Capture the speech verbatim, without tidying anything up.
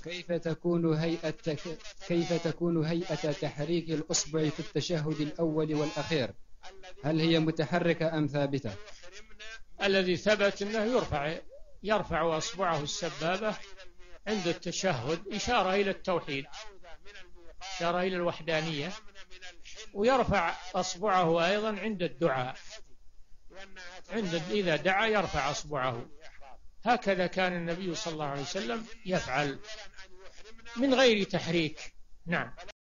كيف تكون هيئة كيف تكون هيئة تحريك الأصبع في التشهد الأول والأخير؟ هل هي متحركة أم ثابتة؟ الذي ثبت أنه يرفع يرفع أصبعه السبابة عند التشهد إشارة إلى التوحيد، إشارة إلى الوحدانية، ويرفع أصبعه أيضا عند الدعاء، عند إذا دعا يرفع أصبعه. هكذا كان النبي صلى الله عليه وسلم يفعل من غير تحريك. نعم.